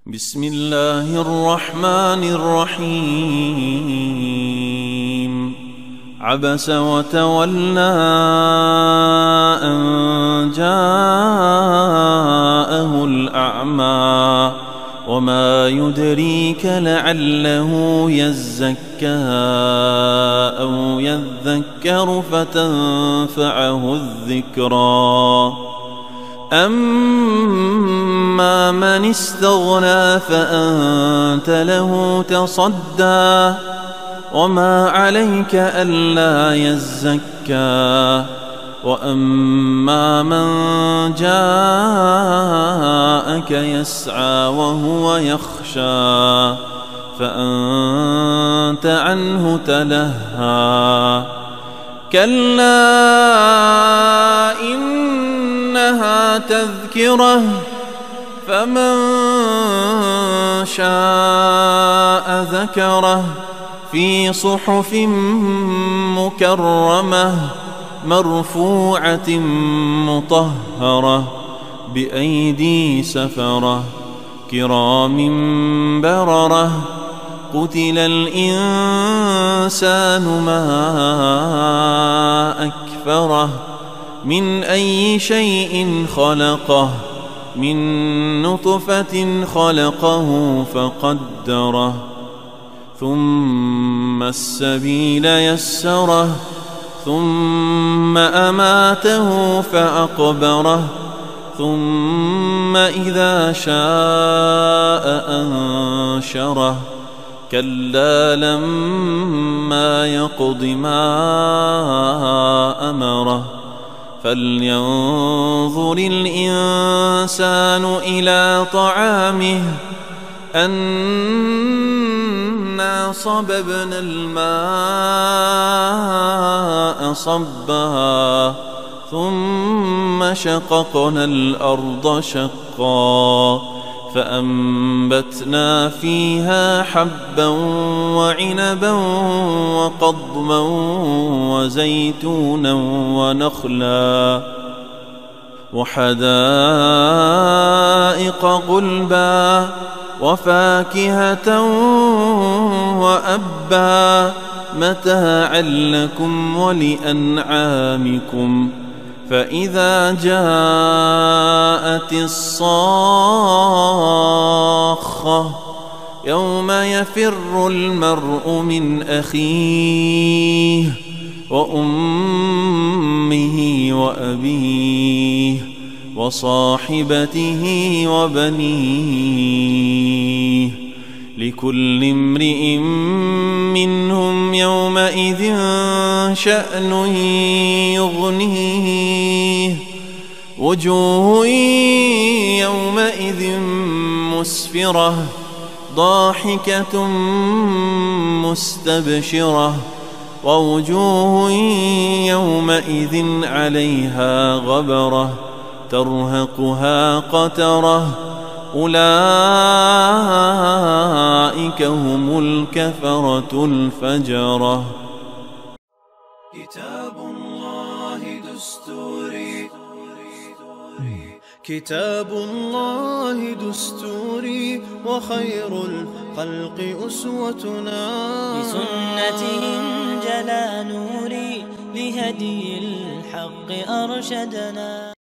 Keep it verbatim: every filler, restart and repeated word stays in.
بسم الله الرحمن الرحيم. عبس وتولى أن جاءه الأعمى وما يدريك لعله يزكى أو يذكر فتنفعه الذكرى. أما من استغنى فأنت له تصدى وما عليك ألا يزكى. وأما من جاءك يسعى وهو يخشى فأنت عنه تلهى. كلا إنها تذكرة فمن شاء ذكره في صحف مكرمة مرفوعة مطهرة بأيدي سفرة كرام بررة. قتل الإنسان ما أكفره من أي شيء خلقه من نطفة خلقه فقدره ثم السبيل يسره ثم أماته فأقبره ثم إذا شاء أنشره. كلا لما يقض ما أمره فلينظر الإنسان إلى طعامه أنا صببنا الماء صبا ثم شققنا الأرض شقا فأنبتنا فيها حبا وعنبا وقضبا وزيتونا ونخلا وحدائق غلبا وفاكهة وأبا متاعا لكم ولأنعامكم. فإذا جاءت الصاخة يوم يفر المرء من أخيه وأمه وأبيه وصاحبته وبنيه لكل امرئ منهم يومئذ شأن يغنيه. وجوه يومئذ مسفرة ضاحكة مستبشرة ووجوه يومئذ عليها غبرة ترهقها قترة أولئك هم الكفرة الفجرة. كتاب الله دستوري كتاب الله دستوري وخير الخلق أسوتنا بسنته انجلى نوري لهدي الحق أرشدنا.